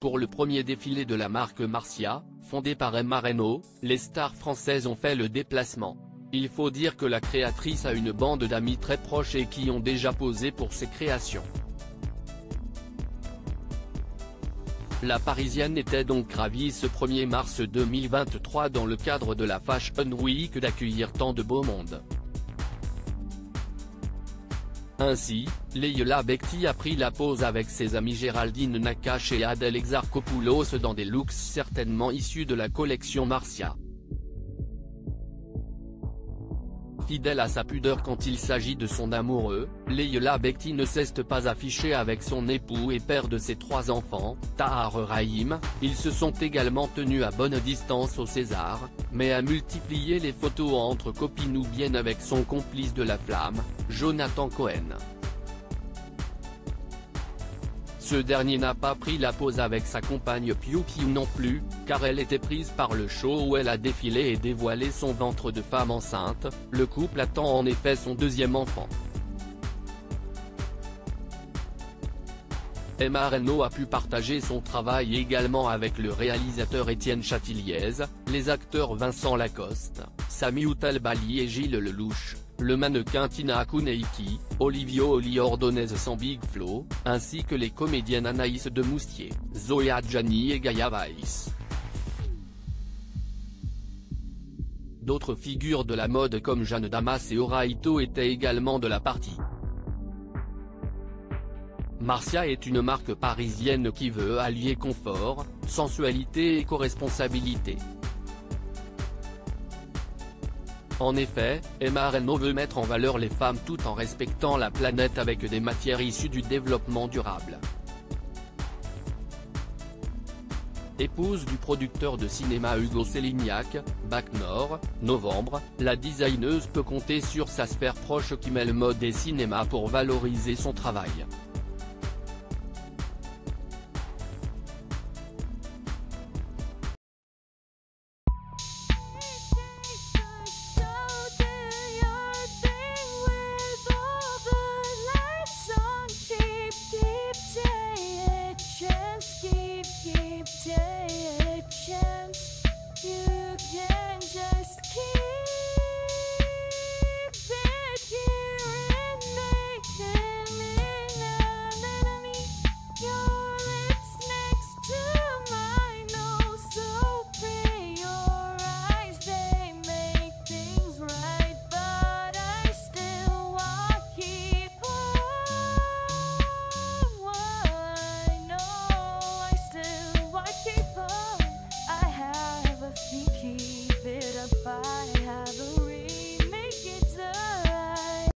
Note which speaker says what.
Speaker 1: Pour le premier défilé de la marque Marcia, fondée par Emma Reno, les stars françaises ont fait le déplacement. Il faut dire que la créatrice a une bande d'amis très proches et qui ont déjà posé pour ses créations. La Parisienne était donc ravie ce 1er mars 2023 dans le cadre de la Fashion Week d'accueillir tant de beau monde. Ainsi, Leila Bekti a pris la pose avec ses amies Géraldine Nakache et Adèle Exarchopoulos dans des looks certainement issus de la collection Marcia. Fidèle à sa pudeur quand il s'agit de son amoureux, Leila Bekti ne s'est pas affichée avec son époux et père de ses 3 enfants, Tahar Rahim. Ils se sont également tenus à bonne distance au César, mais a multiplié les photos entre copines ou bien avec son complice de la flamme, Jonathan Cohen. Ce dernier n'a pas pris la pose avec sa compagne Piu Piu non plus, car elle était prise par le show où elle a défilé et dévoilé son ventre de femme enceinte. Le couple attend en effet son 2e enfant. Emma Reno a pu partager son travail également avec le réalisateur Étienne Chatiliez, les acteurs Vincent Lacoste, Sami Outalbali et Gilles Lelouch, le mannequin Tina Akuneiki, Olivio Oli Ordonez sans Big Flo, ainsi que les comédiennes Anaïs de Moustier, Zoé Adjani et Gaia Weiss. D'autres figures de la mode comme Jeanne Damas et Ora Ito étaient également de la partie. Marcia est une marque parisienne qui veut allier confort, sensualité et éco-responsabilité. En effet, Emma Reno veut mettre en valeur les femmes tout en respectant la planète avec des matières issues du développement durable. Épouse du producteur de cinéma Hugo Sélignac, Bac Nord, novembre, la designeuse peut compter sur sa sphère proche qui mêle mode et cinéma pour valoriser son travail.